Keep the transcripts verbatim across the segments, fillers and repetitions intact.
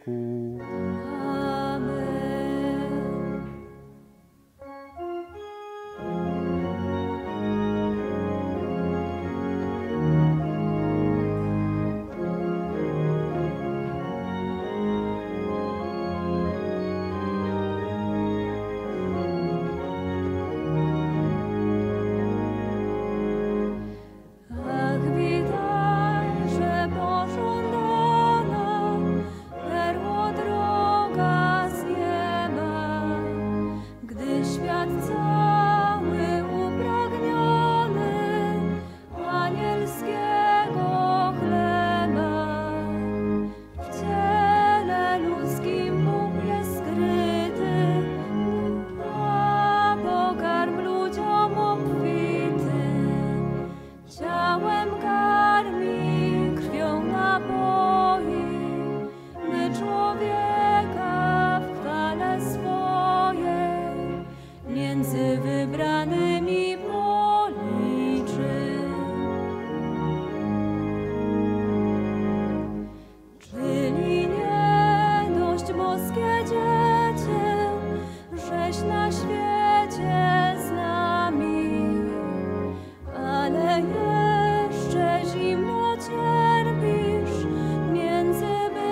wieku. Między wybranymi policzy. Czyli nie dość boskie dziecię, żeś na świecie z nami, ale jeszcze zimno cierpisz między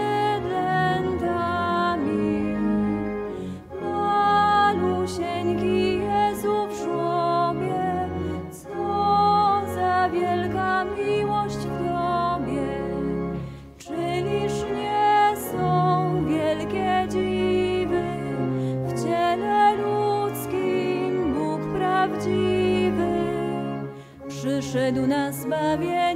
bydlętami. Malusieńki miłość w Tobie, czyliż nie są wielkie dziwy w ciele ludzkim Bóg prawdziwy przyszedł na zbawienie.